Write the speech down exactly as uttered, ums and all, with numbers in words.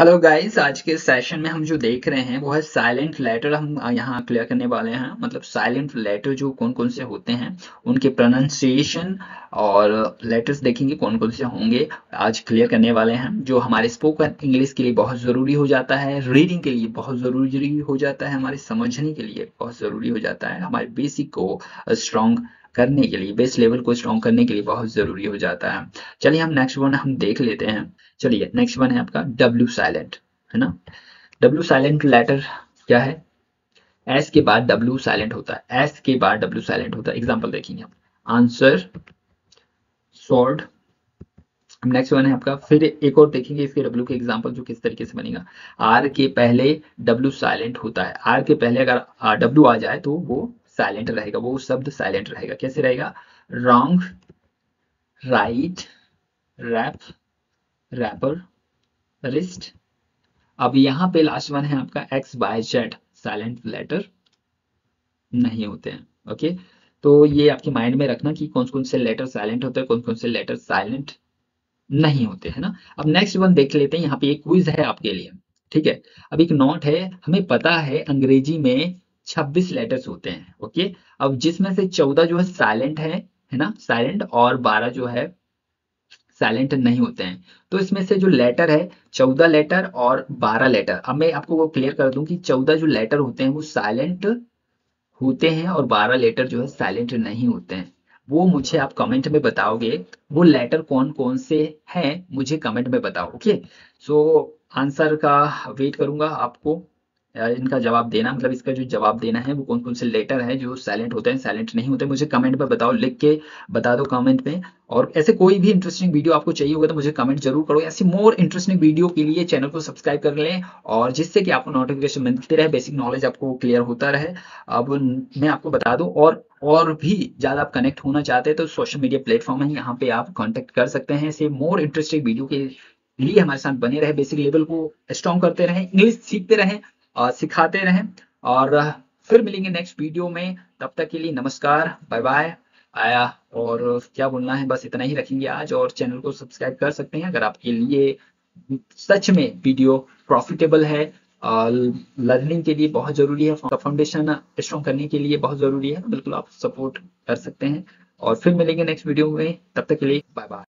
Hello guys, आज के session में हम जो देख रहे हैं वो है साइलेंट लेटर। हम अ, यहाँ क्लियर करने वाले हैं। मतलब साइलेंट लेटर जो कौन कौन से होते हैं, उनके प्रोनाउंसिएशन और लेटर्स देखेंगे कौन कौन से होंगे। आज क्लियर करने वाले हैं जो हमारे स्पोकन इंग्लिश के लिए बहुत ज़रूरी हो जाता है, रीडिंग के लिए बहुत ज़रूरी हो जाता है, हमारे समझने के लिए बहुत ज़रूरी हो जाता है, हमारे बेसिक को स्ट्रॉन्ग करने के लिए, बेस लेवल को स्ट्रॉन्ग करने के लिए बहुत ज़रूरी हो जाता है। चलिए हम नेक्स्ट वन हम देख लेते हैं। चलिए नेक्स्ट वन है आपका डब्ल्यू साइलेंट, है ना। डब्ल्यू साइलेंट लेटर क्या है? एस के बाद डब्ल्यू साइलेंट होता है, एस के बाद डब्ल्यू साइलेंट होता है। एग्जांपल देखेंगे हम, आंसर, स्वॉर्ड। नेक्स्ट वन है आपका, फिर एक और देखेंगे इसके डब्ल्यू के एग्जांपल जो किस तरीके से बनेगा। आर के पहले डब्ल्यू साइलेंट होता है, आर के पहले अगर डब्ल्यू आ जाए तो वो साइलेंट रहेगा, वो शब्द साइलेंट रहेगा। कैसे रहेगा? Wrong, right, wrap, wrapper, wrist. अब यहाँ पे लास्ट वन है आपका X by Z, silent letter नहीं होते हैं। ओके, तो ये आपके माइंड में रखना कि कौन कौन से लेटर साइलेंट होते हैं, कौन कौन से लेटर साइलेंट नहीं होते, है ना। अब नेक्स्ट वन देख लेते हैं। यहाँ पे एक क्विज है आपके लिए, ठीक है। अब एक नोट है, हमें पता है अंग्रेजी में छब्बीस लेटर्स होते हैं। ओके, अब जिसमें से चौदह जो है साइलेंट है है ना, साइलेंट, और बारह जो है साइलेंट नहीं होते हैं। तो इसमें से जो लेटर है, चौदह लेटर और बारह लेटर, अब मैं आपको वो क्लियर कर दूं कि चौदह जो लेटर होते हैं वो साइलेंट होते हैं और बारह लेटर जो है साइलेंट नहीं होते हैं। वो मुझे आप कमेंट में बताओगे, वो लेटर कौन कौन से हैं, मुझे कमेंट में बताओ। ओके, सो आंसर का वेट करूंगा आपको अ, इनका जवाब देना, मतलब इसका जो जवाब देना है वो कौन कौन से लेटर है जो साइलेंट होते हैं, साइलेंट नहीं होते, मुझे कमेंट में बताओ, लिख के बता दो कमेंट में। और ऐसे कोई भी इंटरेस्टिंग वीडियो आपको चाहिए होगा तो मुझे कमेंट जरूर करो। ऐसी मोर इंटरेस्टिंग वीडियो के लिए चैनल को सब्सक्राइब कर लें, और जिससे कि आपको नोटिफिकेशन मिलती रहे, बेसिक नॉलेज आपको क्लियर होता रहे। अब मैं आपको बता दूं, और और भी ज़्यादा आप कनेक्ट होना चाहते हैं तो सोशल मीडिया प्लेटफॉर्म है, यहाँ पे आप कांटेक्ट कर सकते हैं। ऐसे मोर इंटरेस्टिंग वीडियो के लिए हमारे साथ बने रहे, बेसिक लेवल को स्ट्रॉन्ग करते रहें, इंग्लिश सीखते रहें और सिखाते रहें। और फिर मिलेंगे नेक्स्ट वीडियो में, तब तक के लिए नमस्कार, बाय बाय। आया और क्या बोलना है, बस इतना ही रखेंगे आज। और चैनल को सब्सक्राइब कर सकते हैं अगर आपके लिए सच में वीडियो प्रॉफिटेबल है, लर्निंग के लिए बहुत जरूरी है, फाउंडेशन स्ट्रॉन्ग करने के लिए बहुत जरूरी है, तो बिल्कुल आप सपोर्ट कर सकते हैं। और फिर मिलेंगे नेक्स्ट वीडियो में, तब तक के लिए बाय बाय।